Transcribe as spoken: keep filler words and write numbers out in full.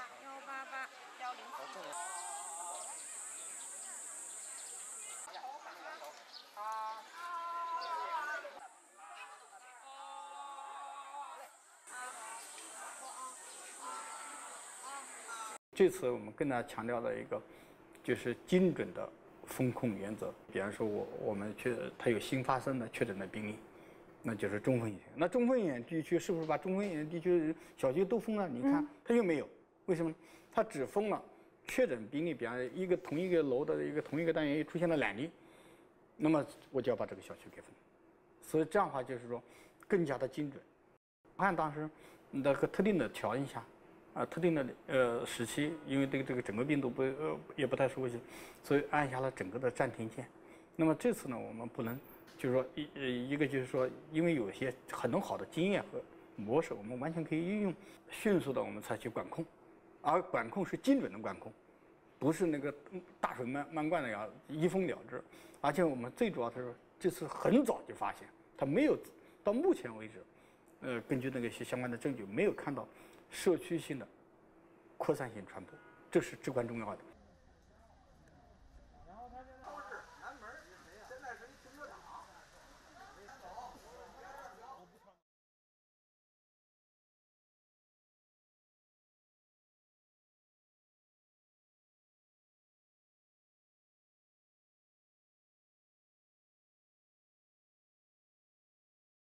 幺八八幺零四。啊。 这次我们更加强调了一个，就是精准的风控原则。比方说我，我我们确它有新发生的确诊的病例，那就是中风险。那中风险地区是不是把中风险地区小区都封了？你看，它又没有，为什么？它只封了确诊病例，比方一个同一个楼的一个同一个单元出现了两例，那么我就要把这个小区给封。所以这样的话就是说，更加的精准。按当时那个特定的条件下。啊，特定的呃时期，因为对这个整个病毒不呃也不太熟悉，所以按下了整个的暂停键。那么这次呢，我们不能就是说一呃一个就是说，因为有一些很多好的经验和模式，我们完全可以运用，迅速的我们采取管控，而管控是精准的管控，不是那个大水漫漫灌的呀一封了之。而且我们最主要的是这次很早就发现，它没有到目前为止，呃根据那个些相关的证据，没有看到社区性的扩散性传播，这是至关重要的。